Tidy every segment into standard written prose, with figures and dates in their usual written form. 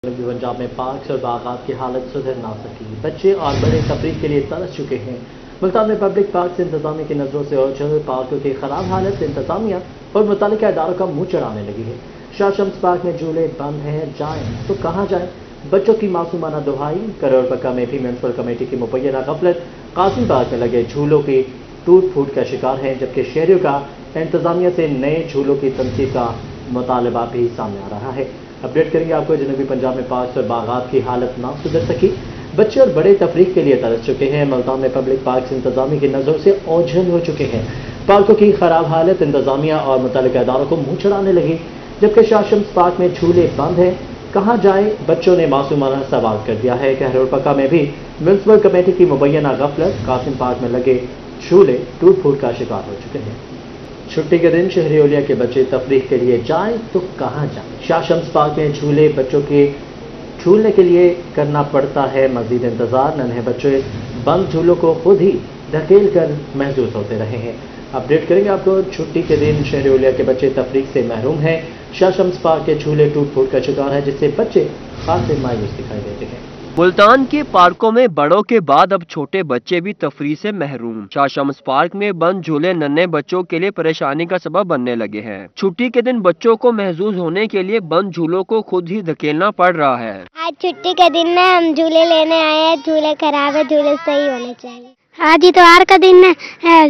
पंजाब में पार्क्स और बागात की हालत सुधर ना सकी। बच्चे और बड़े तफरीह के लिए तरस चुके हैं। मुल्तान में पब्लिक पार्क इंतजामिया की नजरों से ओझल पार्कों की खराब हालत इंतजामिया और मुतालिका इदारों का मुंह चढ़ाने लगी है। शाह शम्स पार्क में झूले बंद हैं, जाएं तो कहाँ जाएं। बच्चों की मासूमाना दुहाई। करोड़ पक्का में भी म्यूनसिपल कमेटी की मुबैना गफलत। कासिम पार्क में लगे झूलों की टूट फूट का शिकार है, जबकि शहरियों का इंतजामिया से नए झूलों की तनसीब का मुतालबा भी सामने आ रहा है। अपडेट करेंगे आपको। जनूबी पंजाब में पार्क और बागात की हालत ना सुधर सकी। बच्चे और बड़े तफरीह के लिए तरस चुके हैं। मुल्तान में पब्लिक पार्क इंतजामिया की नजरों से ओझल हो चुके हैं। पार्कों की खराब हालत इंतजामिया और मुतल्लिका इदारों को मुंह चढ़ाने लगी, जबकि शाह शम्स पार्क में झूले बंद हैं। कहाँ जाए, बच्चों ने मासूमाना सवाल कर दिया है। कहरोड़ पक्का में भी म्यूनसिपल कमेटी की मुबैना गफलत। कासिम पार्क में लगे झूले टूट फूट का शिकार हो चुके हैं। छुट्टी के दिन शहरी ओलिया के बच्चे तफरीह के लिए जाएं तो कहाँ जाएं। शाह शम्स पार्क में झूले बच्चों के झूलने के लिए करना पड़ता है मजीद इंतजार। नन्हे बच्चे बंद झूलों को खुद ही धकेल कर महसूस होते रहे हैं। अपडेट करेंगे आपको। छुट्टी के दिन शहरी ओलिया के बच्चे तफरीह से महरूम हैं। शाह शम्स पार्क के झूले टूट फूट का शिकार है, जिससे बच्चे खासे मायूस दिखाई देते हैं। मुल्तान के पार्कों में बड़ों के बाद अब छोटे बच्चे भी तफरीह से महरूम। शाह शम्स पार्क में बंद झूले नन्हे बच्चों के लिए परेशानी का सबब बनने लगे हैं। छुट्टी के दिन बच्चों को महसूस होने के लिए बंद झूलों को खुद ही धकेलना पड़ रहा है। आज छुट्टी के दिन में हम झूले लेने आए हैं। झूले खराब है, झूले सही होने चाहिए। आज इतवार का दिन है,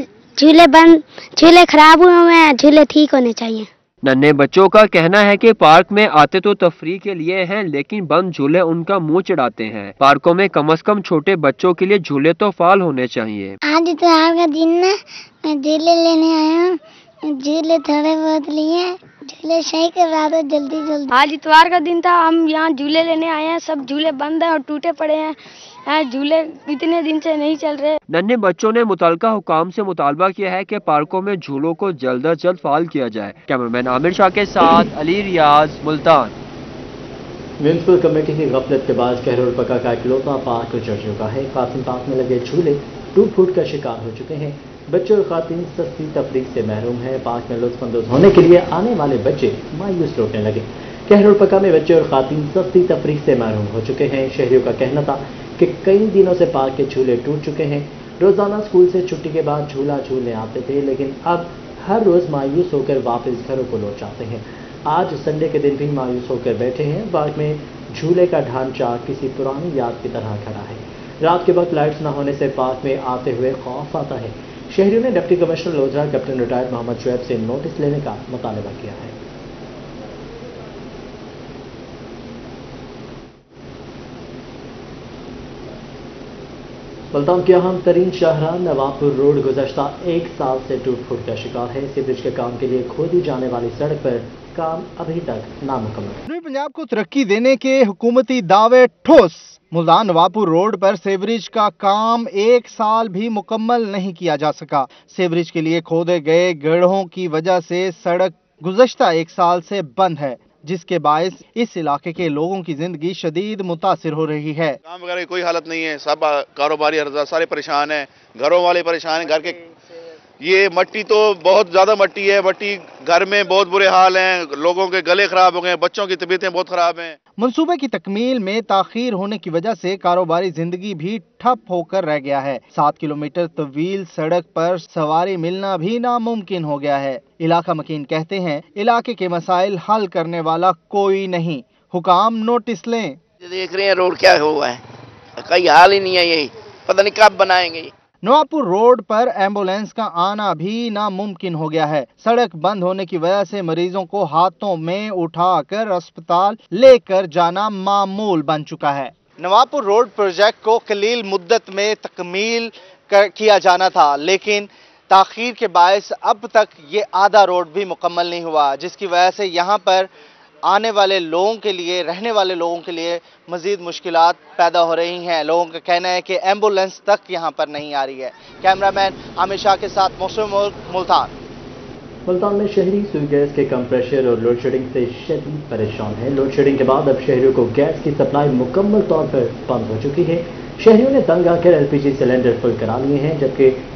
झूले खराब हुए हैं, झूले ठीक होने चाहिए। नन्हे बच्चों का कहना है कि पार्क में आते तो तफरीह के लिए हैं, लेकिन बंद झूले उनका मुंह चढ़ाते हैं। पार्कों में कम से कम छोटे बच्चों के लिए झूले तो फाल होने चाहिए। आज इतवार का दिन है, मैं झूले लेने आया हूँ। झूले थोड़े बहुत लिए, झूले सही करवा दो जल्दी। आज इतवार का दिन था, हम यहाँ झूले लेने आए हैं। सब झूले बंद हैं और टूटे पड़े हैं। झूले इतने दिन से नहीं चल रहे। नन्हे बच्चों ने मुतल्लिका हुकाम से मुतालबा किया है कि पार्कों में झूलों को जल्द अज जल्द फाल किया जाए। कैमरामैन आमिर शाह के साथ अली रियाज, मुल्तान। म्यूनसिपल कमेटी की गफलत के बाद कहरोड़ पक्का का इकलौता पार्क उजड़ चुका है। कासिम पार्क में लगे झूले टूट फूट का शिकार हो चुके हैं। बच्चे और खातून सस्ती तफरीह से महरूम हैं। पार्क में लुत्फअंदोज होने के लिए आने वाले बच्चे मायूस लौटने लगे। कहरोड़ पक्का में बच्चे और खातून सस्ती तफरीह से महरूम हो चुके हैं। शहरियों का कहना था कि कई दिनों से पार्क के झूले टूट चुके हैं। रोजाना स्कूल से छुट्टी के बाद झूला झूलने आते थे, लेकिन अब हर रोज मायूस होकर वापस घरों को लौट जाते हैं। आज संडे के दिन भी मायूस होकर बैठे हैं। पार्क में झूले का ढांचा किसी पुरानी याद की तरह खड़ा है। रात के वक्त लाइट्स न होने से पार्क में आते हुए खौफ आता है। शहरियों ने deputy commissioner Lodhra captain retired Mohammad Shoaib से नोटिस लेने का मुतालबा किया है। मुल्तान की अहम तरीन शाहराह नवाबपुर रोड गुज़श्ता एक साल से टूट फूट का शिकार है। सीवरेज के काम के लिए खोदी जाने वाली सड़क पर काम अभी तक नामुकम्मल। जनूबी पंजाब को तरक्की देने के हुकूमती दावे ठोस। मुल्तान नवाबपुर रोड पर सीवरेज का काम एक साल भी मुकम्मल नहीं किया जा सका। सीवरेज के लिए खोदे गए गड्ढों की वजह से सड़क गुज़श्ता एक साल से बंद है, जिसके बायस इस इलाके के लोगों की जिंदगी शदीद मुतासिर हो रही है। काम वगैरह की कोई हालत नहीं है। सब कारोबारी सारे परेशान हैं, घरों वाले परेशान हैं। घर के ये मट्टी तो बहुत ज्यादा मट्टी है। मट्टी घर में बहुत बुरे हाल हैं। लोगों के गले खराब हो गए, बच्चों की तबीयतें बहुत खराब हैं। मंसूबे की तकमील में ताखीर होने की वजह से कारोबारी जिंदगी भी ठप होकर रह गया है। 7 किलोमीटर तवील सड़क पर सवारी मिलना भी नामुमकिन हो गया है। इलाका मकीन कहते हैं इलाके के मसाइल हल करने वाला कोई नहीं। हुकाम नोटिस लें। देख रहे हैं रोड क्या हुआ है, कहीं हाल ही नहीं है। यही पता नहीं कब बनाएंगे। नवाबपुर रोड पर एम्बुलेंस का आना भी नामुमकिन हो गया है। सड़क बंद होने की वजह से मरीजों को हाथों में उठाकर अस्पताल लेकर जाना मामूल बन चुका है। नवाबपुर रोड प्रोजेक्ट को कलील मुद्दत में तकमील किया जाना था, लेकिन ताखीर के बायस अब तक ये आधा रोड भी मुकम्मल नहीं हुआ, जिसकी वजह से यहाँ पर आने वाले लोगों के लिए, रहने वाले लोगों के लिए मजीद मुश्किलात पैदा हो रही हैं। लोगों का कहना है कि एम्बुलेंस तक यहाँ पर नहीं आ रही है। कैमरामैन आमिर शाह के साथ मौसम मुल्तान। मुल्तान में शहरी सुई गैस के कम प्रेशर और लोड शेडिंग से शदीद परेशान है। लोड शेडिंग के बाद अब शहरियों को गैस की सप्लाई मुकम्मल तौर पर बंद हो चुकी है। शहरियों ने तंग आकर LPG सिलेंडर फुल करा लिए हैं, जबकि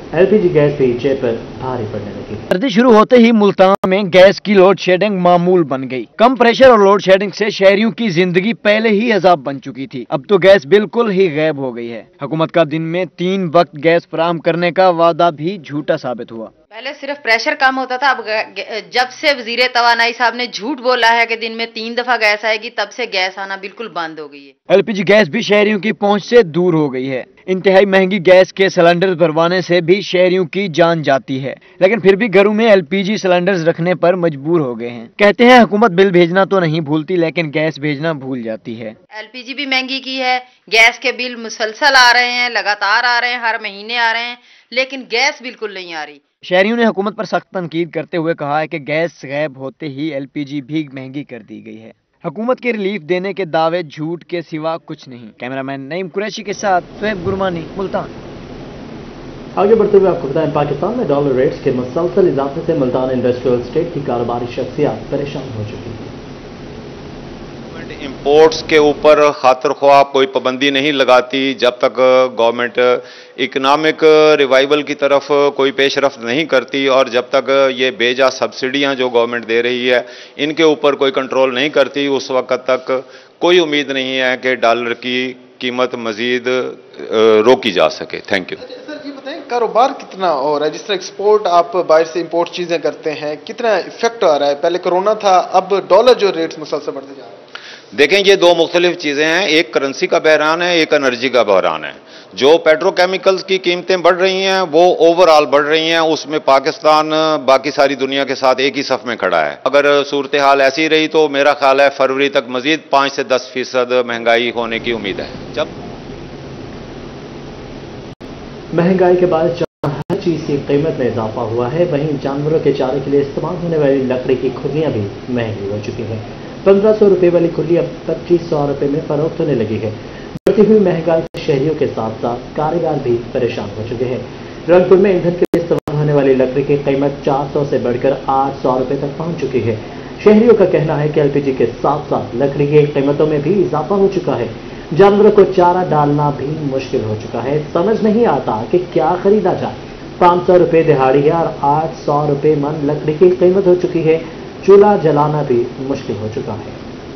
LPG गैस भी जेब पर भारी पड़ने लगी। सर्दी शुरू होते ही मुल्तान में गैस की लोड शेडिंग मामूल बन गई। कम प्रेशर और लोड शेडिंग से शहरियों की जिंदगी पहले ही अजाब बन चुकी थी, अब तो गैस बिल्कुल ही गायब हो गई है। हुकूमत का दिन में 3 वक्त गैस फराहम करने का वादा भी झूठा साबित हुआ। पहले सिर्फ प्रेशर कम होता था, अब जब से वजीर तवानाई साहब ने झूठ बोला है कि दिन में 3 दफा गैस आएगी, तब से गैस आना बिल्कुल बंद हो गई है। LPG गैस भी शहरियों की पहुंच से दूर हो गई है। इंतहाई महंगी गैस के सिलेंडर भरवाने से भी शहरियों की जान जाती है, लेकिन फिर भी घरों में LPG सिलेंडर्स रखने पर मजबूर हो गए हैं। कहते हैं हुकूमत बिल भेजना तो नहीं भूलती, लेकिन गैस भेजना भूल जाती है। LPG भी महंगी की है, गैस के बिल मुसलसल आ रहे हैं, लगातार आ रहे हैं, हर महीने आ रहे हैं, लेकिन गैस बिल्कुल नहीं आ रही। शहरियों ने हुकूमत पर सख्त तनकीद करते हुए कहा है कि गैस गायब होते ही LPG भी महंगी कर दी गई है। हुकूमत के रिलीफ देने के दावे झूठ के सिवा कुछ नहीं। कैमरामैन नईम कुरैशी के साथ सुहेब गुरमानी, मुल्तान। आगे बढ़ते हुए आपको बताएं, पाकिस्तान में डॉलर रेट्स के मुसलसल इजाफे से मुल्तान इंडस्ट्रियल स्टेट की कारोबारी शख्सियत परेशान हो चुकी है। इंपोर्ट्स के ऊपर खातिर ख्वाह कोई पाबंदी नहीं लगाती जब तक गवर्नमेंट इकनॉमिक रिवाइवल की तरफ कोई पेशरफ्त नहीं करती, और जब तक ये बेजा सब्सिडियां जो गवर्नमेंट दे रही है इनके ऊपर कोई कंट्रोल नहीं करती, उस वक्त तक कोई उम्मीद नहीं है कि डॉलर की कीमत मजीद रोकी जा सके। Thank you. सर जी बताएं, कारोबार कितना हो रहा है? जिस तरह एक्सपोर्ट आप बाहर से इंपोर्ट चीजें करते हैं, कितना इफेक्ट आ रहा है? पहले कोरोना था, अब डॉलर जो रेट्स मुसलसल बढ़ते जा रहे हैं। देखें, ये 2 मुख्तलिफ चीज़ें हैं, एक करेंसी का बहरान है, एक एनर्जी का बहरान है। जो पेट्रोकेमिकल्स की कीमतें बढ़ रही हैं वो ओवरऑल बढ़ रही हैं, उसमें पाकिस्तान बाकी सारी दुनिया के साथ एक ही सफ में खड़ा है। अगर सूरत हाल ऐसी रही तो मेरा ख्याल है फरवरी तक मजीद 5 से 10% महंगाई होने की उम्मीद है। जब महंगाई के बाद हर चीज की कीमत में इजाफा हुआ है, वहीं जानवरों के चारे के लिए इस्तेमाल होने वाली लकड़ी की खुलियां भी महंगी हो चुकी हैं। 1500 रुपये वाली खुली अब 2500 रुपये में फरोख्त होने लगी है। बढ़ती हुई महंगाई से शहरियों के साथ साथ कारीगर भी परेशान हो चुके हैं। रंगपुर में ईंधन के लिए इस्तेमाल होने वाली लकड़ी की कीमत 400 से बढ़कर 800 रुपये तक पहुंच चुकी है। शहरियों का कहना है कि LPG के साथ साथ लकड़ी की कीमतों में भी इजाफा हो चुका है। जानवरों को चारा डालना भी मुश्किल हो चुका है। समझ नहीं आता कि क्या खरीदा जाए। 500 रुपये दिहाड़ी है और 800 रुपये मन लकड़ी की कीमत हो चुकी है। चूल्हा जलाना भी मुश्किल हो चुका है।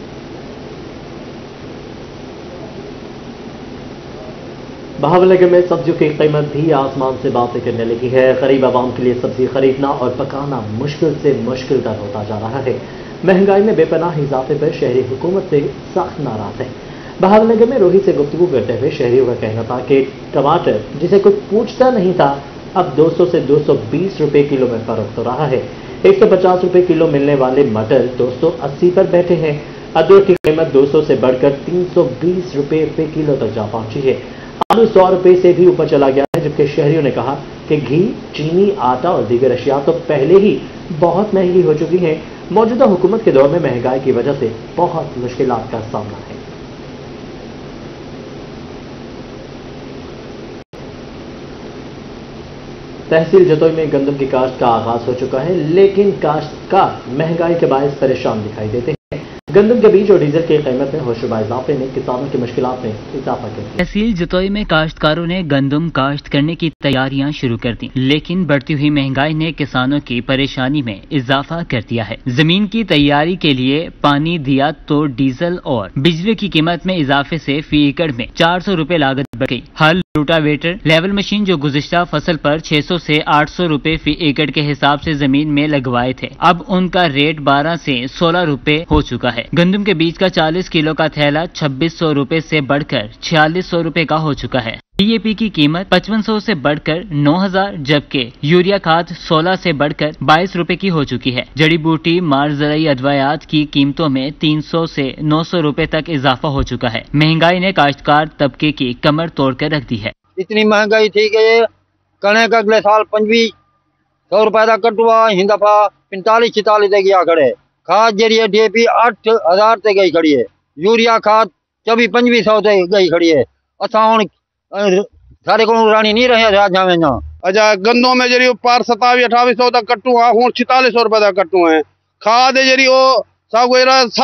बहावलनगर में सब्जियों की कीमत भी आसमान से बातें करने लगी है। गरीब आवाम के लिए सब्जी खरीदना और पकाना मुश्किल से मुश्किल तर होता जा रहा है। महंगाई में बेपनाह इजाफे पर शहरी हुकूमत से सख्त नाराज है। बहावलनगर में रोही से गुफ्तगू करते हुए शहरियों का कहना था कि टमाटर जिसे कोई पूछता नहीं था अब 200 से 220 रुपये किलो में फरोख्त हो रहा है। 150 रुपये किलो मिलने वाले मटर 280 पर बैठे हैं। अदरक की कीमत 200 से बढ़कर 320 रुपये किलो तक जा पहुंची है। आलू 100 रुपये से भी ऊपर चला गया है, जबकि शहरियों ने कहा कि घी, चीनी, आटा और दीगर अशिया तो पहले ही बहुत महंगी हो चुकी हैं। मौजूदा हुकूमत के दौर में महंगाई की वजह से बहुत मुश्किलात का सामना है। तहसील जतोई में गंदम की काश्त का आगाज हो चुका है, लेकिन काश्तकार महंगाई के बायस परेशान दिखाई देते हैं। गंदम के बीज और डीजल की कीमत में होशरुबा इजाफे ने किसानों की मुश्किलात में इजाफा कर दिया। तहसील जतोई में काश्तकारों ने गंदम काश्त करने की तैयारियां शुरू कर दी, लेकिन बढ़ती हुई महंगाई ने किसानों की परेशानी में इजाफा कर दिया है। जमीन की तैयारी के लिए पानी दिया तो डीजल और बिजली की कीमत में इजाफे से फी एकड़ में 400 रुपए लागत बढ़ गई। हल, रोटावेटर, लेवल मशीन जो गुज़िश्ता फसल पर 600 से 800 रुपए फी एकड़ के हिसाब से जमीन में लगवाए थे, अब उनका रेट 12 से 16 रुपए हो चुका है। गंदम के बीज का 40 किलो का थैला 2600 रुपए से बढ़कर 4600 रुपए का हो चुका है। DAP की कीमत 5500 से बढ़कर 9000, जबकि यूरिया खाद 16 से बढ़कर 22 रुपए की हो चुकी है। जड़ी बूटी, मार्जरई अद्वयात की कीमतों में 300 से 900 रुपए तक इजाफा हो चुका है। महंगाई ने काश्तकार तबके की कमर तोड़कर रख दी है। इतनी महंगाई थी कि कणक अगले साल 2500 रुपए का कटुआ, हिं दफा 45-46 तक गया खड़े। खाद जरिए DAP 8000 तक गई खड़ी है। यूरिया खाद 24-2500 तक गई खड़ी है। असा हूँ सारे को रानी नहीं रहे जावे ना। अच्छा, गंदों में जरी पार 27-2800 तक कट्टू हाँ हूँ 4600 रुपए तक कट्टू है। खाद जरी वो सब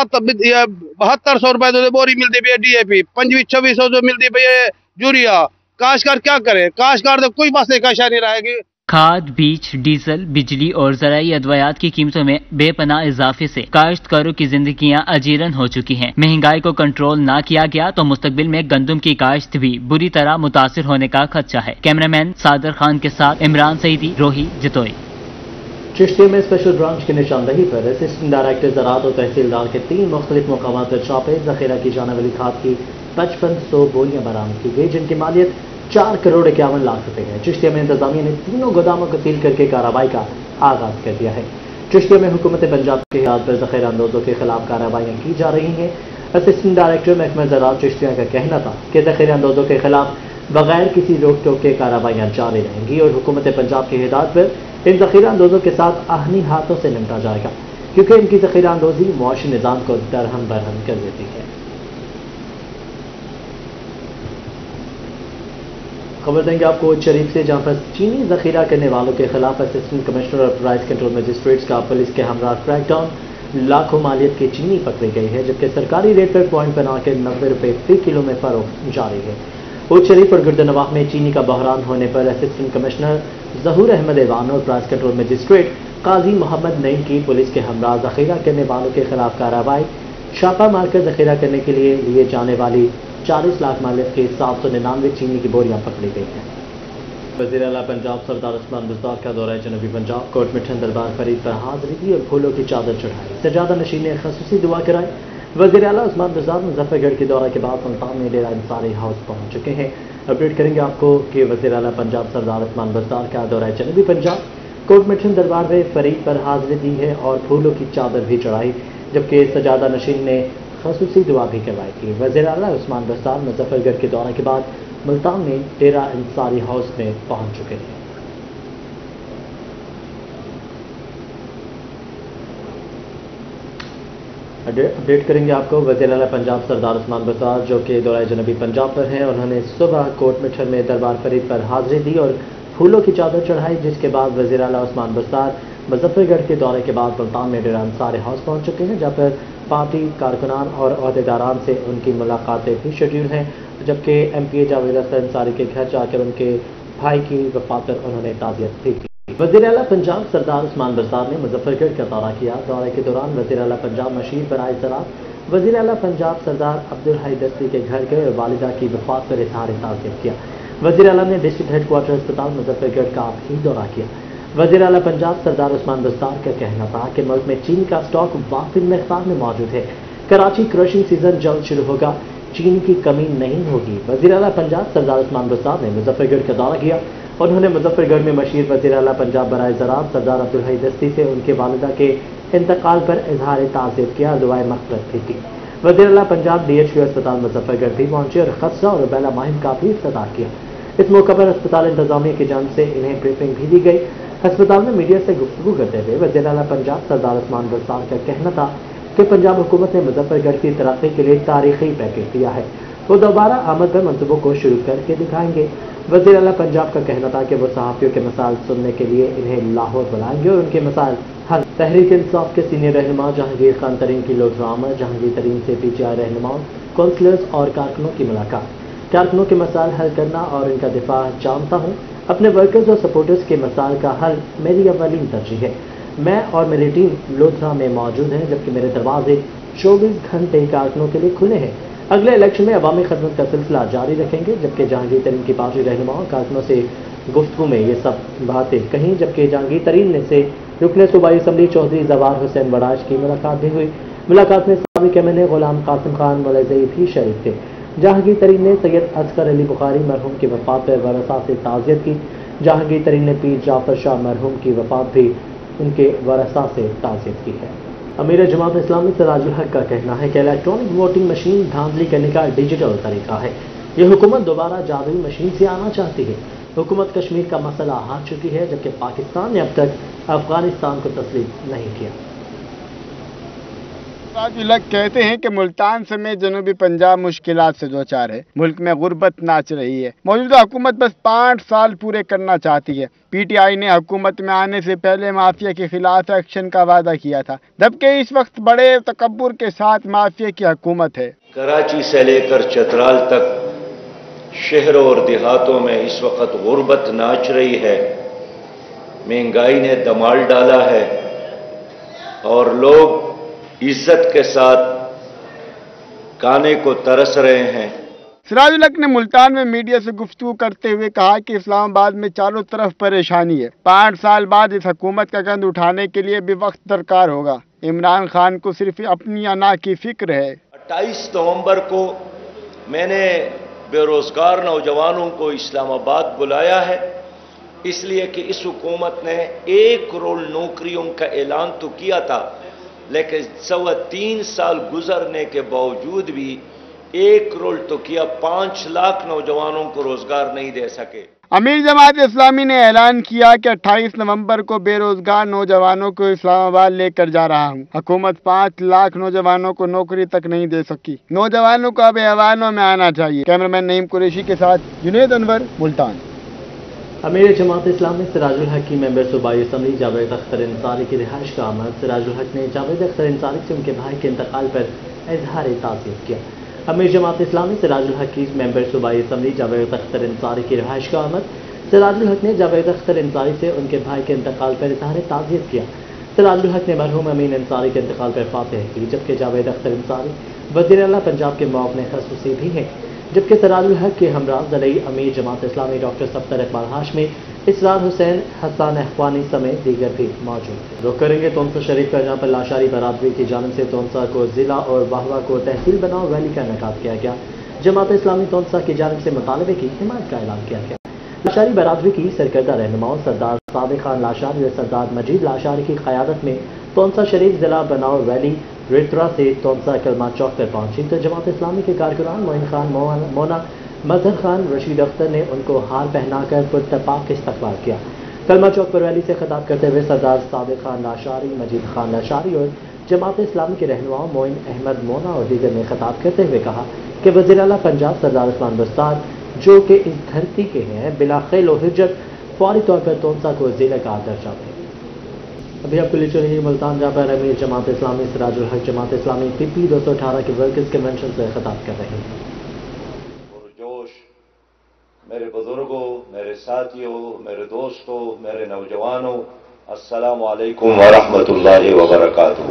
7200 रुपए तो बोरी मिलती पी DAP, 2500-2600 जो मिलती पी यूरिया, काश्तकार क्या करे, काश्तकार तो कोई पास एक नहीं रहेगी। खाद, बीज, डीजल, बिजली और ज़राई अद्वियात की कीमतों में बेपनाह इजाफे से काश्तकारों की जिंदगियां अजीरन हो चुकी हैं। महंगाई को कंट्रोल ना किया गया तो मुस्तकबिल में गंदम की काश्त भी बुरी तरह मुतासिर होने का खदशा है। कैमरामैन सादर खान के साथ इमरान सईदी, रोही, जतोई। चिश्तिया में स्पेशल ब्रांच की निशानदही पर असिस्टेंट डायरेक्टर ज़राअत और तहसीलदार के 3 मुख्तलिफ मकामात पर छापे। जखीरा की जाने वाली खाद की 5500 बोरियां बरामद की गई, जिनकी मालियत 4 करोड़ 51 लाख रुपए है। चिश्तिया में इंतजामिया ने तीनों गोदामों को सील करके कार्रवाई का आगाज कर दिया है। चिश्तिया में हुकूमत पंजाब के हिदायत पर ज़ख़ीरा अंदोजों के खिलाफ कार्रवाइयाँ की जा रही हैं। असिस्टेंट डायरेक्टर महकमा ज़राअत चिश्तिया का कहना था कि ज़ख़ीरा अंदोजों के खिलाफ बगैर किसी रोक टोक के कार्रवाइयाँ जारी रहेंगी और हुकूमत पंजाब की हिदायत पर इन ज़ख़ीरा अंदोजों के साथ आहनी हाथों से निपटा जाएगा, क्योंकि इनकी ज़ख़ीरा अंदोजी मुआशी निज़ाम को दरहम बरहम कर देती है। खबर देंगे आपको शरीफ से, जहां पर चीनी जखीरा करने वालों के खिलाफ असिस्टेंट कमिश्नर और प्राइस कंट्रोल मजिस्ट्रेट्स का पुलिस के हमरा क्रैकडाउन। लाखों मालियत की चीनी पकड़ी गई है, जबकि सरकारी रेट पर पॉइंट बनाकर 90 रुपए फी किलो में फरोख्त जारी है। उच्च शरीफ और गुर्दनवाह में चीनी का बहरान होने पर असिस्टेंट कमिश्नर जहूर अहमद ऐवान और price control magistrate Qazi Mohammad Naeem की पुलिस के हमरा जखीरा करने वालों के खिलाफ कार्रवाई। छापा मारकर जखीरा करने के लिए जाने वाली 40 लाख मालियत के 799 चीनी की बोरियां पकड़ी गई हैं। वज़ीर आला पंजाब सरदार उस्मान बुज़दार का दौरा जनूबी पंजाब। कोर्ट मिठन दरबार फरीद पर हाजिरी दी और फूलों की चादर चढ़ाई। सजादा नशीन ने खसूसी दुआ कराई। वज़ीर आला उस्मान बुज़दार मुजफ्फरगढ़ के दौरे के बाद मुल्तान में डेरा अंसारी हाउस पहुंच चुके हैं। अपडेट करेंगे आपको कि वज़ीर आला पंजाब सरदार उस्मान बुज़दार का दौरा जनूबी पंजाब। कोर्ट मिठन दरबार में फरीद पर हाजिरी दी है और फूलों की चादर भी चढ़ाई, जबकि सजादा नशीन ने खसूसी दुआ भी करवाई थी। वज़ीर आला उस्मान बुज़दार मुजफ्फरगढ़ के दौरे के बाद मुल्तान में डेरा अंसारी हाउस में पहुंच चुके थे। अपडेट करेंगे आपको वज़ीर आला पंजाब सरदार उस्मान बुज़दार जो कि दौरा जनूबी पंजाब पर हैं। उन्होंने सुबह कोर्ट मिठन में दरबार फरीद पर हाजिरी दी और फूलों की चादर चढ़ाई, जिसके बाद वज़ीर आला उस्मान बुज़दार मुजफ्फरगढ़ के दौरे के बाद मुल्तान में डेरा अंसारी हाउस पहुंच चुके हैं, जहाँ पर पार्टी कारकुनान और अहदेदारान से उनकी मुलाकातें भी शेड्यूल हैं, जबकि MPA जावेद अख्तर अंसारी के घर जाकर उनके भाई की वफात पर उन्होंने ताज़ियत भी की। वज़ीर आला पंजाब सरदार उस्मान बुज़दार ने मुजफ्फरगढ़ का दौरा किया। दौरे के दौरान वज़ीर आला पंजाब मशीर बराए ज़राअत वज़ीर आला पंजाब सरदार अब्दुल हई दस्ती के घर गए और वालिदा की वफात पर इज़हार ताज़ियत किया। वज़ीर आला ने डिस्ट्रिक्ट हेडक्वार्टर अस्पताल मुजफ्फरगढ़ का भी दौरा किया। वज़ीर आला पंजाब सरदार उस्मान बुज़दार का कहना था कि मुल्क में चीनी का स्टॉक वाफिर मिक़दार में मौजूद है। कराची क्रशिंग सीजन जल्द शुरू होगा, चीनी की कमी नहीं होगी। वज़ीर आला पंजाब सरदार उस्मान बुज़दार ने मुजफ्फरगढ़ का दौरा किया। उन्होंने मुजफ्फरगढ़ में मशीर वज़ीर आला पंजाब बराए ज़राअत सरदार अब्दुल हई दस्ती से उनके वालिदा के इंतकाल पर इज़हार ताज़ियत किया, दुआए मग़फ़िरत भी की। वज़ीर आला पंजाब DHQ अस्पताल मुजफ्फरगढ़ भी पहुंचे और खदशा और रुबैला मुहिम का भी इफ्तिताह किया। इस मौके पर अस्पताल इंतजामिया की जानिब से इन्हें ब्रीफिंग भी दी गई। अस्पताल में मीडिया से गुफ्तगू करते हुए वज़ीर आला पंजाब सरदार उस्मान बुज़दार का कहना था कि पंजाब हुकूमत ने मुजफ्फरगढ़ की तरक्की के लिए तारीखी पैकेज दिया है। वो दोबारा आमद पर मंसूबों को शुरू करके दिखाएंगे। वज़ीर आला पंजाब का कहना था कि वो सहाफ़ियों के मसाइल सुनने के लिए इन्हें लाहौर बुलाएंगे और उनके मसाइल हल। तहरीक इंसाफ के सीनियर रहनुमा जहांगीर खान तरीन की लोधरामा जहांगीर तरीन से PTI रहनुमाओं, काउंसलर्स और कारकुनों की मुलाकात। कारकुनों के मसाइल हल करना और इनका दिफा जानता हूँ। अपने वर्कर्स और सपोर्टर्स के मसाइल का हल मेरी अव्वलीन तरजीह है। मैं और मेरी टीम लोधरा में मौजूद हैं, जबकि मेरे दरवाजे 24 घंटे कारकुनों के लिए खुले हैं। अगले इलेक्शन में अवामी खदमत का सिलसिला जारी रखेंगे, जबकि जहांगीर तरीन की पार्टी रहनुमाओं कारकुनों से गुफ्तगू में ये सब बातें कहीं, जबकि जहांगीर तरीन से रुकने सूबाई असम्बली चौधरी जवार हुसैन वड़ाश की मुलाकात भी हुई। मुलाकात में साबिक MNA गुलाम कासिम खान मुलज़ई भी शरीक थे। जहांगीर तरीन ने सैयद असगर अली बुखारी मरहूम की वफात पर वरसा से ताज़ियत की। जहांगीर तरीन ने पीर जाफर शाह मरहूम की वफात भी उनके वरसा से ताज़ियत की है। अमीर जमात इस्लामी सिराजुल हक का कहना है कि इलेक्ट्रॉनिक वोटिंग मशीन धांधली करने का डिजिटल तरीका है। ये हुकूमत दोबारा जादुई मशीन से आना चाहती है। हुकूमत कश्मीर का मसला हार चुकी है, जबकि पाकिस्तान ने अब तक अफगानिस्तान को तस्लीम नहीं किया। सिराजुल हक कहते हैं कि मुल्तान समेत जनूबी पंजाब मुश्किलात से दो चार है। मुल्क में गुर्बत नाच रही है। मौजूदा हुकूमत बस 5 साल पूरे करना चाहती है। PTI ने हुकूमत में आने से पहले माफिया के खिलाफ एक्शन का वादा किया था, जबकि इस वक्त बड़े तकब्बुर के साथ माफिया की हुकूमत है। कराची से लेकर चतराल तक शहरों और देहातों में इस वक्त गुर्बत नाच रही है, महंगाई ने धमाल डाला है और लोग इज्जत के साथ खाने को तरस रहे हैं। सिराजुल हक ने मुल्तान में मीडिया से गुफ्तगू करते हुए कहा कि इस्लामाबाद में चारों तरफ परेशानी है। 5 साल बाद इस हुकूमत का गंद उठाने के लिए भी वक्त दरकार होगा। इमरान खान को सिर्फ अपनी अना की फिक्र है। 28 नवंबर को मैंने बेरोजगार नौजवानों को इस्लामाबाद बुलाया है, इसलिए कि इस हुकूमत ने 1 करोड़ नौकरियों का ऐलान तो किया था, लेकिन 3.25 साल गुजरने के बावजूद भी 1 करोड़ तो किया, 5 लाख नौजवानों को रोजगार नहीं दे सके। अमीर जमात इस्लामी ने ऐलान किया कि 28 नवंबर को बेरोजगार नौजवानों को इस्लामाबाद लेकर जा रहा हूं। हुकूमत 5 लाख नौजवानों को नौकरी तक नहीं दे सकी। नौजवानों को अब ऐवानों में आना चाहिए। कैमरामैन नईम कुरैशी के साथ जुनैद अनवर, मुल्तान। अमीर जमात इस्लामी सिराजुल हक की मेंबर सूबाई असम्बली जावेद अख्तर अंसारी की रिहाइश का आमद। सिराजुल हक ने जावेद अख्तर अंसारी से उनके भाई के इंतकाल पर इजहार ताज़ियत किया। अमीर जमात इस्लामी सिराजुल हक की मेंबर सूबाई असम्बली जावेद अख्तर अंसारी की रिहाइश का आमद। सिराजुल हक ने जावेद अख्तर अंसारी से उनके भाई के इंतकाल पर इजहार ताज़ियत किया। सिराजुल हक ने मरहूम अमीन अंसारी के इंतकाल पर फातह की, जबकि जावेद अख्तर अंसारी वज़ीर आला पंजाब के मुआविन ख़ुसूसी भी हैं, जबकि सिराजुल हक के हमराज अलई अमीर जमात इस्लामी डॉक्टर सफ्तर इकबाल हाशमी, इसरार हुसैन, हसन अहवानी समेत दीगर भी मौजूद। रुख करेंगे तोनसा शरीफ का, जहाँ पर लाशारी बरादरी की जानिब से तोनसा को जिला और वाहवा को तहसील बनाओ रैली का इनेकाद किया गया। जमात इस्लामी तोनसा की जानिब से मुतालबे की हिमायत का ऐलान किया गया। लाशारी बरादरी की सरकर्दा रहनुमाओं सरदार सादिक खान लाशारी और सरदार मजीद लाशारी की क़यादत में तोनसा शरीफ जिला बनाओ रैली रेतरा से तोनसा कलमा चौक पर पहुंची, तो जमात इस्लामी के कारकुनान मोइन खान, मोना, मजहर खान, रशीद अख्तर ने उनको हार पहनाकर पुरतपाक इस्तकबाल किया। कलमा चौक पर रैली से खिताब करते हुए सरदार सादिक खान लाशारी, मजीद खान लाशारी और जमात इस्लामी के रहनुमाओं मोइन अहमद, मोना और दीगर ने खिताब करते हुए कहा कि वज़ीर आला पंजाब सरदार उस्मान बुस्तार, जो कि इस धरती के हैं, बिला खैल और हिज्जत फौरी तौर पर तोनसा को जिला का दर्जा दें। अभी आपको ले चलेंगे मुल्तान, जहाँ पर अमीर जमात इस्लामी सिराजुल हक जमात इस्लामी PP 218 के वर्कर्स कन्वेंशन से खिताब कर रहे हैं। पुरजोश मेरे बुजुर्गों, मेरे साथियों, मेरे दोस्तों, मेरे नौजवानों, अस्सलाम वालेकुम व रहमतुल्लाहि व बरकातहू।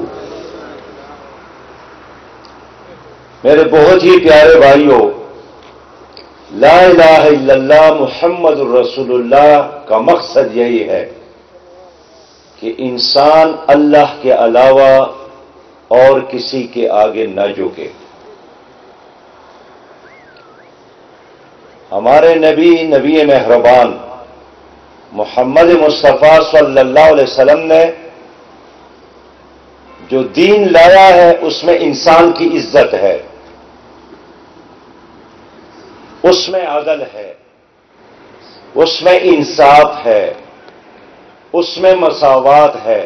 मेरे बहुत ही प्यारे भाइयों, ला इलाहा इल्लल्लाह मुहम्मदुर रसूलुल्लाह का मकसद यही है कि इंसान अल्लाह के अलावा और किसी के आगे न झुके। हमारे नबी मेहरबान मोहम्मद मुस्तफ़ा सल्लल्लाहु अलैहि वसल्लम ने जो दीन लाया है उसमें इंसान की इज्जत है, उसमें अदल है, उसमें इंसाफ है, उसमें मसावात है।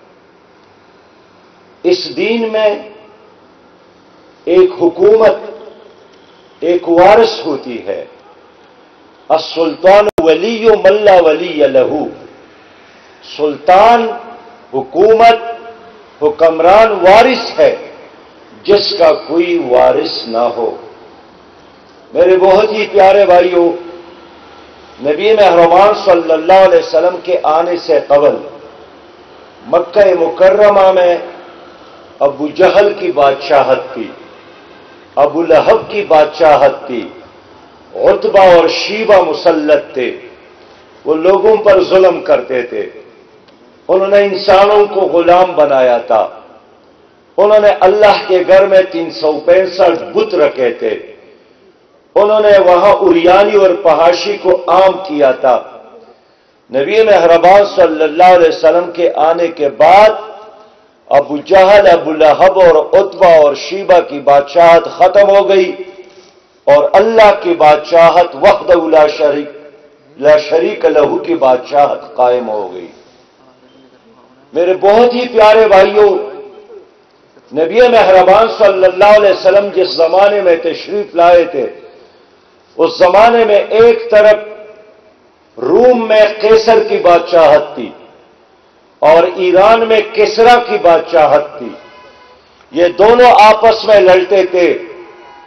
इस दीन में एक हुकूमत, एक वारिस होती है। अस्सुल्तान वलिय्यु मल्ला वलिय लहू। सुल्तान, हुकूमत, हुक्मरान वारिस है जिसका कोई वारिस ना हो। मेरे बहुत ही प्यारे भाइयों, नबी मेहरबान सल्लल्लाहु अलैहि वसल्लम के आने से कबल मक्का मुकर्रमा में अबू जहल की बादशाहत थी, अबू लहब की बादशाहत थी, उतबा और शीबा मुसल्लत थे। वो लोगों पर जुल्म करते थे, उन्होंने इंसानों को गुलाम बनाया था, उन्होंने अल्लाह के घर में 365 बुत रखे थे, उन्होंने वहां उरियानी और फहाशी को आम किया था। नबी मेहरबान सल्लल्लाहु अलैहि वसल्लम के आने के बाद अबू जहल, अबू लहब और उतबा और शीबा की बादशाहत खत्म हो गई और अल्लाह की बादशाहत वहदहू ला शरीक लहू की बादशाहत कायम हो गई। मेरे बहुत ही प्यारे भाइयों, नबी मेहरबान सल्लल्लाहु अलैहि वसल्लम जिस जमाने में तशरीफ लाए थे, उस जमाने में एक तरफ रूम में कैसर की बादशाहत थी और ईरान में किसरा की बादशाहत थी। ये दोनों आपस में लड़ते थे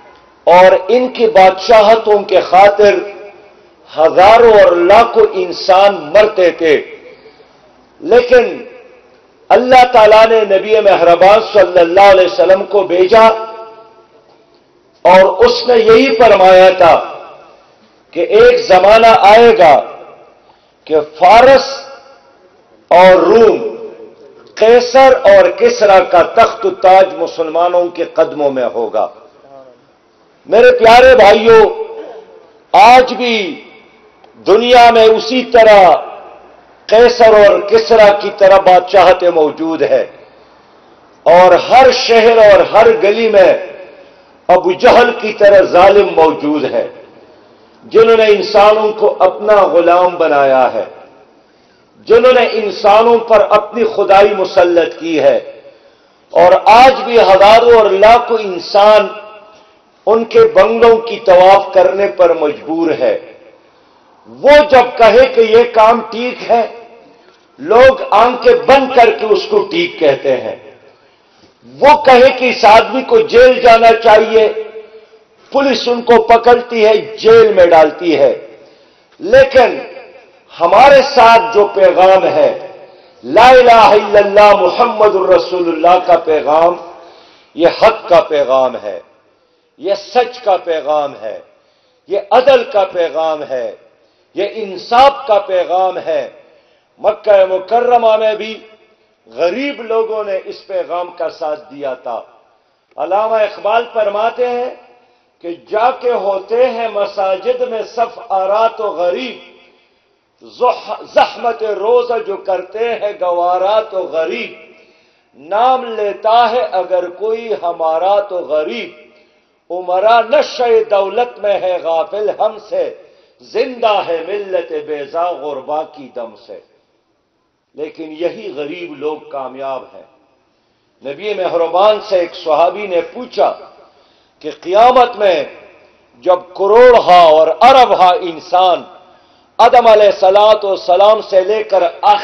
اور ان کی بادشاہتوں کے خاطر ہزاروں اور لاکھوں انسان مرتے تھے، لیکن اللہ تعالیٰ نے نبی مہربان صلی اللہ علیہ وسلم کو بھیجا اور اس نے یہی فرمایا تھا کہ ایک زمانہ آئے گا کہ فارس اور روم، قیصر اور کسرا کا تخت و تاج مسلمانوں کے قدموں میں ہوگا۔ میرے پیارے بھائیوں، آج بھی دنیا میں اسی طرح قیصر اور کسرا کی طرح بادشاہتیں موجود ہے، اور ہر شہر اور ہر گلی میں ابو جہل کی طرح ظالم موجود ہے، جنہوں نے انسانوں کو اپنا غلام بنایا ہے، جنہوں نے انسانوں پر اپنی خدائی مسلط کی ہے، اور آج بھی ہزاروں اور لاکھوں انسان ان کے بنگلوں کی طواف کرنے پر مجبور ہے۔ وہ جب کہے کہ یہ کام ٹھیک ہے، لوگ آنکھیں بند کر کے اس کو ٹھیک کہتے ہیں۔ وہ کہے کہ اس آدمی کو جیل جانا چاہیے، پولیس ان کو پکڑتی ہے، جیل میں ڈالتی ہے۔ لیکن ہمارے ساتھ جو پیغام ہے، لا الہ الا اللہ محمد الرسول اللہ کا پیغام، یہ حق کا پیغام ہے، یہ سچ کا پیغام ہے، یہ عدل کا پیغام ہے، یہ انصاف کا پیغام ہے۔ مکہ مکرمہ میں بھی غریب لوگوں نے اس پیغام کا ساتھ دیا تھا۔ علامہ اقبال فرماتے ہیں کہ جا کے ہوتے ہیں مساجد میں صف آرات و غریب، زحمت روزہ جو کرتے ہیں گوارات و غریب، نام لیتا ہے اگر کوئی ہمارا تو غریب، عمرہ نشہ دولت میں ہے غافل ہم سے، زندہ ہے ملت بیزا غربا کی دم سے۔ لیکن یہی غریب لوگ کامیاب ہیں۔ نبی مہربان سے ایک صحابی نے پوچھا کہ قیامت میں جب کروڑ ہا اور ارب ہا انسان آدم علیہ السلام سے لے کر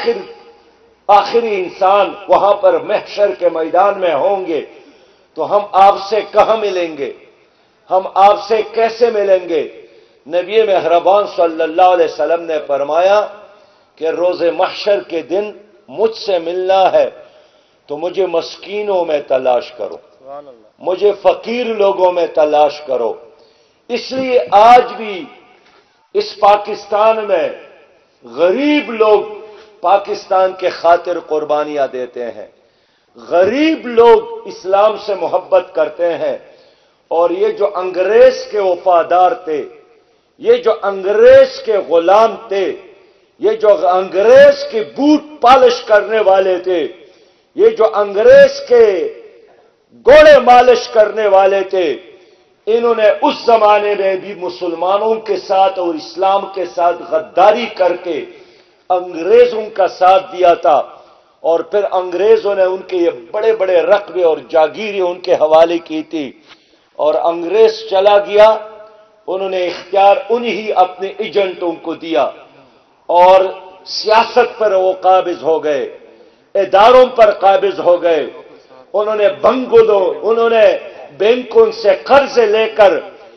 آخری انسان وہاں پر محشر کے میدان میں ہوں گے، تو ہم آپ سے کہاں ملیں گے؟ ہم آپ سے کیسے ملیں گے؟ نبی مہربان صلی اللہ علیہ وسلم نے فرمایا کہ روز محشر کے دن مجھ سے ملنا ہے تو مجھے مسکینوں میں تلاش کرو، مجھے فقیر لوگوں میں تلاش کرو۔ اس لیے آج بھی اس پاکستان میں غریب لوگ پاکستان کے خاطر قربانیاں دیتے ہیں، غریب لوگ اسلام سے محبت کرتے ہیں، اور یہ جو انگریز کے وفادار تھے، یہ جو انگریز کے غلام تھے، یہ جو انگریز کے بوٹ پالش کرنے والے تھے، یہ جو انگریز کے گھوڑے مالش کرنے والے تھے، انہوں نے اس زمانے میں بھی مسلمانوں کے ساتھ اور اسلام کے ساتھ غداری کر کے انگریزوں کا ساتھ دیا تھا، اور پھر انگریزوں نے ان کے یہ بڑے بڑے رقبے اور جاگیریں ان کے حوالے کی تھی، اور انگریز چلا گیا، انہوں نے اختیار انہی اپنے ایجنٹوں کو دیا، اور سیاست پر وہ قابض ہو گئے، اداروں پر قابض ہو گئے، انہوں نے انہوں نے بینکوں سے قرض لے کر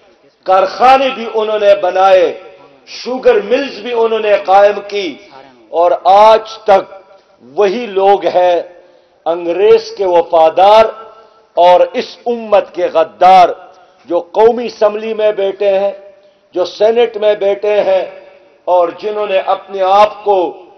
کارخانے بھی انہوں نے بنائے، شوگر ملز بھی انہوں نے قائم کی، اور آج تک وہی لوگ ہیں انگریز کے وفادار اور اس امت کے غدار، جو قومی اسمبلی میں بیٹھے ہیں، جو سینٹ میں بیٹھے ہیں، اور جنہوں نے اپنے آپ کو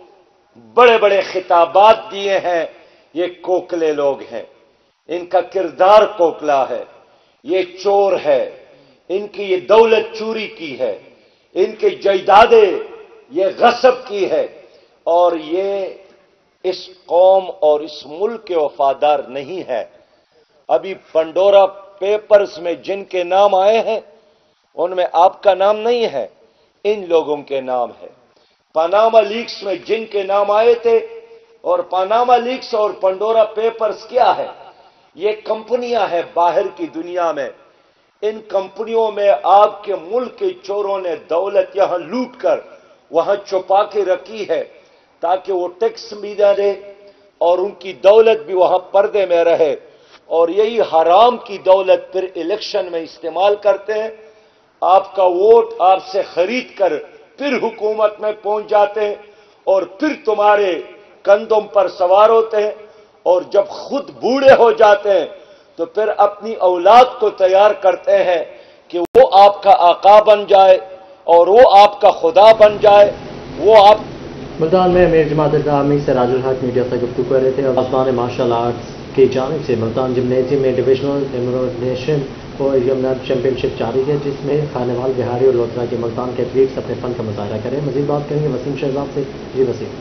بڑے بڑے خطابات دیے ہیں، یہ کوکلے لوگ ہیں، ان کا کردار کوکلا ہے، یہ چور ہے، ان کی یہ دولت چوری کی ہے، ان کی جائیدادیں یہ غصب کی ہے، اور یہ اس قوم اور اس ملک کے وفادار نہیں ہے۔ ابھی پنڈورا پیپرز میں جن کے نام آئے ہیں ان میں آپ کا نام نہیں ہے، ان لوگوں کے نام ہے۔ پاناما لیکس میں جن کے نام آئے تھے، اور پاناما لیکس اور پنڈورا پیپرز کیا ہے؟ یہ کمپنیاں ہیں باہر کی دنیا میں، ان کمپنیوں میں آپ کے ملک کے چوروں نے دولت یہاں لوٹ کر وہاں چھپا کے رکھی ہے، تاکہ وہ ٹیکس بھی نہ دے اور ان کی دولت بھی وہاں پردے میں رہے، اور یہی حرام کی دولت پھر الیکشن میں استعمال کرتے ہیں. آپ کا ووٹ آپ سے خرید کر پھر حکومت میں پہنچ جاتے ہیں اور پھر تمہارے کندھوں پر سوار ہوتے ہیں، اور جب خود بوڑھے ہو جاتے ہیں تو پھر اپنی اولاد کو تیار کرتے ہیں کہ وہ آپ کا آقا بن جائے اور وہ آپ کا خدا بن جائے. وہ آپ ملتان میں امیر جماعت اسلامی سراج الحق میڈیا سے گفتگو کر رہے تھے. افغان مارشل آرٹس کی جانب سے ملتان جمنیزیم میں ڈویژنل ایمونیشن اور یمنر چیمپئن شپ جاری ہے، جس میں خانوال بہاری اور لوتھرا کے ملتان کے ایتھلیٹس اپنے فن کا مظاہرہ کریں. مزید بات کریں گے وسیم شہزاد سے. جی وسیم.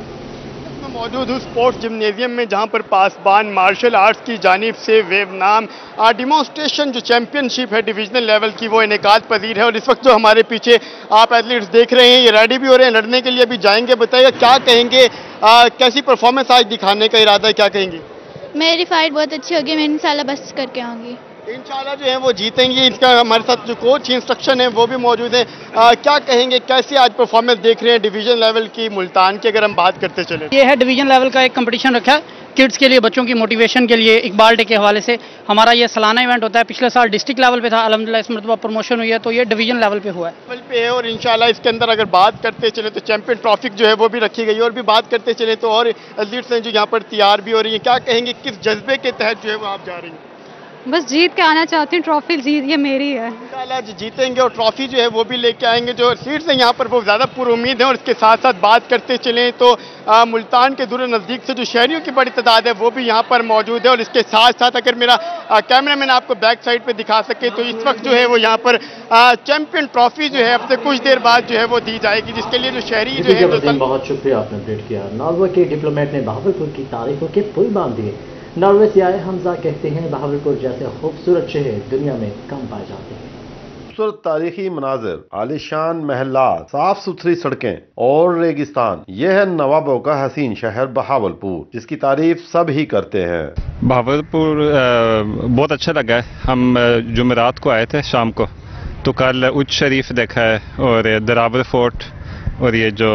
میں موجود ہوں اسپورٹس جمنیزیم میں، جہاں پر پاسبان مارشل آرٹس کی جانب سے ویو نام ڈیمونسٹریشن جو چیمپئن شپ ہے ڈویژنل لیول کی وہ انعقاد پذیر ہے. اور اس وقت جو ہمارے پیچھے آپ ایتھلیٹس دیکھ رہے ہیں یہ ریڈی بھی ہو رہے ہیں لڑنے کے لیے، بھی جائیں گے. بتائیے کیا کہیں گے، کیسی پرفارمنس آج دکھانے کا ارادہ ہے، کیا کہیں گے؟ میری فائٹ بہت اچھی ہوگی، میں انشاءاللہ بس کر کے آؤں گی. انشاءاللہ جو ہے وہ جیتیں گی. اس کا ہمارے ساتھ جو کوچ انسٹرکشن ہے وہ بھی موجود ہیں. کیا کہیں گے، کیسی آج پرفارمنس دیکھ رہے ہیں ڈویژن لیول کی ملتان کی اگر ہم بات کرتے چلیں؟ یہ ہے ڈویژن لیول کا ایک کمپٹیشن رکھا ہے کڈز کے لیے، بچوں کی موٹیویشن کے لیے. اقبال ڈے کے حوالے سے ہمارا یہ سالانہ ایونٹ ہوتا ہے. پچھلے سال ڈسٹرکٹ لیول پہ تھا، الحمدللہ اس مرتبہ پروموشن ہوئی ہے تو یہ ڈویژن لیول پہ ہوا ہے. لیول پہ ہے اور انشاءاللہ اس کے اندر اگر بات کرتے چلے تو چیمپئن ٹرافی جو ہے وہ بھی رکھی گئی ہے. اور بھی بات کرتے چلے تو اور ایتھلیٹس ہیں جو یہاں پر تیار بھی ہو رہی ہیں. کیا کہیں گے، کس جذبے کے تحت جو ہے وہ آپ جا رہی ہیں؟ بس جیت کے آنا چاہتی ہوں، ٹرافی جیت یہ میری ہے. انشاءاللہ جیتیں گے اور ٹرافی جو ہے وہ بھی لے کے آئیں گے. جو ایتھلیٹس ہیں یہاں پر وہ زیادہ پر امید ہیں. اور اس کے ساتھ ساتھ بات کرتے چلیں تو ملتان کے دور نزدیک سے جو شہریوں کی بڑی تعداد ہے وہ بھی یہاں پر موجود ہے. اور اس کے ساتھ ساتھ اگر میرا کیمرہ مین آپ کو بیک سائڈ پہ دکھا سکے تو اس وقت جو ہے وہ یہاں پر چیمپئن ٹرافی جو ہے اب سے کچھ دیر بعد جو ہے وہ دی جائے گی، جس کے لیے جو شہری جو ہے. بہت شکریہ آپ نے اپڈیٹ کیا. ناروے کے ڈپلومیٹ نے بہاولپور کی تاریخوں کے پل باندھ دیے. ناروے سے آئے حمزہ کہتے ہیں بہاولپور جیسے خوبصورت شہر دنیا میں کم پائے جاتے ہیں. خوبصورت تاریخی مناظر، عالیشان محلات، صاف ستھری سڑکیں اور ریگستان، یہ ہے نوابوں کا حسین شہر بہاولپور، جس کی تعریف سب ہی کرتے ہیں. بہاولپور بہت اچھا لگا ہے. ہم جمعرات کو آئے تھے شام کو، تو کل اچ شریف دیکھا ہے اور دراور فورٹ اور یہ جو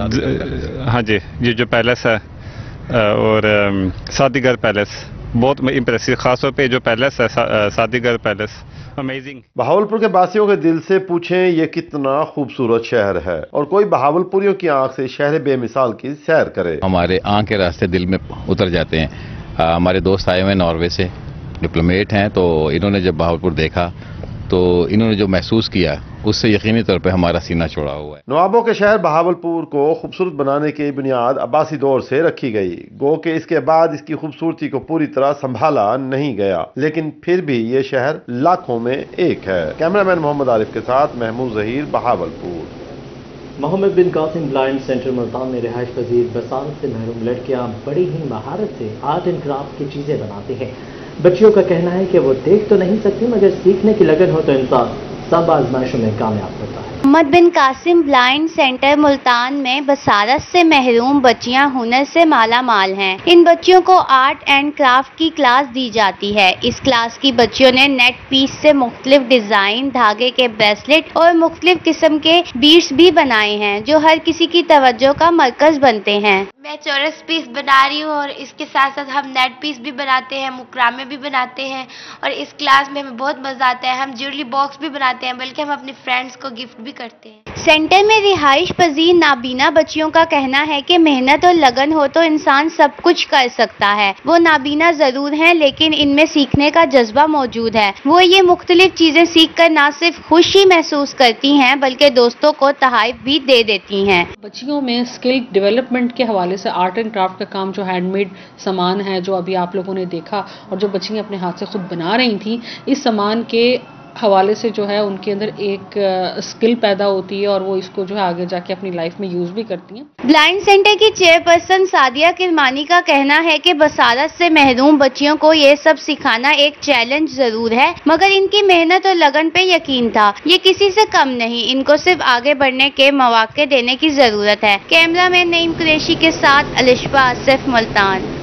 ہاں جی یہ جو پیلس ہے اور سادی گر پیلس بہت امپریسو، خاص طور پہ جو پیلس ہے سادی گر پیلس امیزنگ. بہاولپور کے باسیوں کے دل سے پوچھیں یہ کتنا خوبصورت شہر ہے، اور کوئی بہاولپوریوں کی آنکھ سے شہر بے مثال کی سیر کرے. ہمارے آنکھ کے راستے دل میں اتر جاتے ہیں. ہمارے دوست آئے ہوئے ناروے سے، ڈپلومیٹ ہیں، تو انہوں نے جب بہاولپور دیکھا تو انہوں نے جو محسوس کیا اس سے یقینی طور پہ ہمارا سینہ چوڑا ہوا ہے. نوابوں کے شہر بہاولپور کو خوبصورت بنانے کی بنیاد عباسی دور سے رکھی گئی. گو کہ اس کے بعد اس کی خوبصورتی کو پوری طرح سنبھالا نہیں گیا، لیکن پھر بھی یہ شہر لاکھوں میں ایک ہے. کیمرامین محمد عارف کے ساتھ محمود ظہیر، بہاولپور. محمد بن قاسم بلائنڈ سینٹر ملتان میں رہائش پذیر بصارت سے محروم لڑکیاں بڑی ہی مہارت سے آرٹ اینڈ کرافٹ کی چیزیں بناتی ہیں. بچیوں کا کہنا ہے کہ وہ دیکھ تو نہیں سکتی، مگر سیکھنے کی لگن ہو تو انسان سب آزمائشوں میں کامیاب ہوتا ہے. محمد بن قاسم بلائنڈ سینٹر ملتان میں بصارت سے محروم بچیاں ہنر سے مالا مال ہیں. ان بچیوں کو آرٹ اینڈ کرافٹ کی کلاس دی جاتی ہے. اس کلاس کی بچیوں نے نیٹ پیس سے مختلف ڈیزائن، دھاگے کے بریسلٹ اور مختلف قسم کے بیڈز بھی بنائے ہیں، جو ہر کسی کی توجہ کا مرکز بنتے ہیں. میں چورس پیس بنا رہی ہوں اور اس کے ساتھ ساتھ ہم نیٹ پیس بھی بناتے ہیں، مکرامے بھی بناتے ہیں، اور اس کلاس میں ہمیں بہت مزہ آتا ہے. ہم جیولری باکس بھی بناتے ہیں، بلکہ ہم اپنے فرینڈز کو گفٹ بھی کرتے ہیں. سینٹر میں رہائش پذیر نابینا بچیوں کا کہنا ہے کہ محنت اور لگن ہو تو انسان سب کچھ کر سکتا ہے. وہ نابینا ضرور ہیں لیکن ان میں سیکھنے کا جذبہ موجود ہے. وہ یہ مختلف چیزیں سیکھ کر نہ صرف خوشی محسوس کرتی ہیں بلکہ دوستوں کو تحائف بھی دے دیتی ہیں. بچیوں میں اسکل ڈیولپمنٹ کے حوالے سے آرٹ اینڈ کرافٹ کا کام، جو ہینڈ میڈ سامان ہے جو ابھی آپ لوگوں نے دیکھا اور جو بچیاں اپنے ہاتھ سے خود بنا رہی تھیں، اس سامان کے حوالے سے جو ہے ان کے اندر ایک اسکل پیدا ہوتی ہے اور وہ اس کو جو ہے آگے جا کے اپنی لائف میں یوز بھی کرتی ہیں. بلائنڈ سینٹر کی چیئرپرسن سعدیہ کرمانی کا کہنا ہے کہ بصارت سے محروم بچیوں کو یہ سب سکھانا ایک چیلنج ضرور ہے، مگر ان کی محنت اور لگن پہ یقین تھا. یہ کسی سے کم نہیں، ان کو صرف آگے بڑھنے کے مواقع دینے کی ضرورت ہے. کیمرہ مین نعیم قریشی کے ساتھ الشفا آصف، ملتان.